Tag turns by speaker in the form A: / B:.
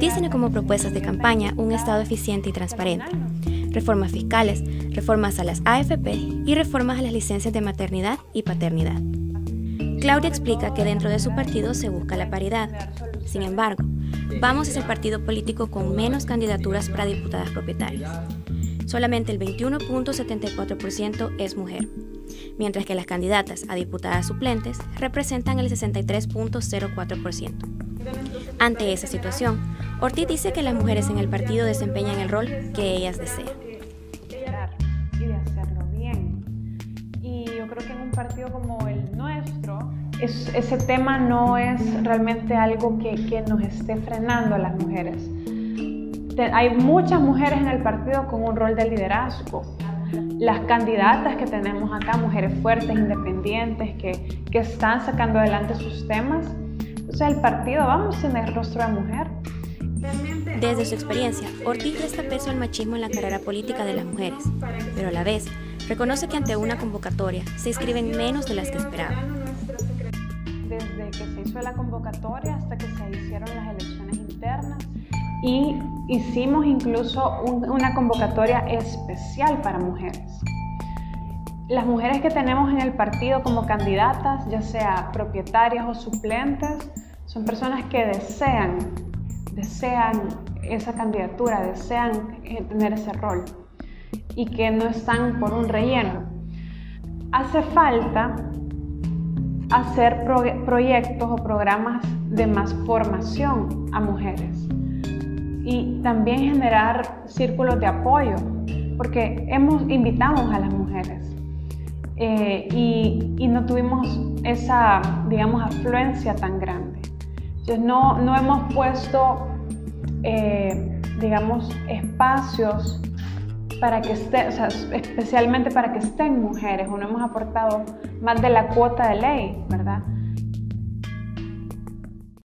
A: Ortiz tiene como propuestas de campaña un Estado eficiente y transparente, reformas fiscales, reformas a las AFP y reformas a las licencias de maternidad y paternidad. Claudia explica que dentro de su partido se busca la paridad. Sin embargo, Vamos es el partido político con menos candidaturas para diputadas propietarias. Solamente el 21.74% es mujer, mientras que las candidatas a diputadas suplentes representan el 63.04%. Ante esa situación, Ortiz dice que las mujeres en el partido desempeñan el rol que ellas desean.
B: Y de hacerlo bien. Y yo creo que en un partido como el nuestro, ese tema no es realmente algo que nos esté frenando a las mujeres. Hay muchas mujeres en el partido con un rol de liderazgo. Las candidatas que tenemos acá, mujeres fuertes, independientes, que están sacando adelante sus temas. O sea, el partido, vamos, en el rostro de mujer.
A: Desde su experiencia, Ortiz resta peso al machismo en la carrera política de las mujeres, pero a la vez reconoce que ante una convocatoria se inscriben menos de las que esperaban.
B: Desde que se hizo la convocatoria hasta que se hicieron las elecciones internas, y hicimos incluso una convocatoria especial para mujeres. Las mujeres que tenemos en el partido como candidatas, ya sea propietarias o suplentes, son personas que desean esa candidatura, desean tener ese rol y que no están por un relleno. Hace falta hacer proyectos o programas de más formación a mujeres y también generar círculos de apoyo, porque invitamos a las mujeres y no tuvimos esa, digamos, afluencia tan grande. Entonces no hemos puesto, digamos, espacios para que estén, o sea, especialmente para que estén mujeres, o no hemos aportado más de la cuota de ley, ¿verdad?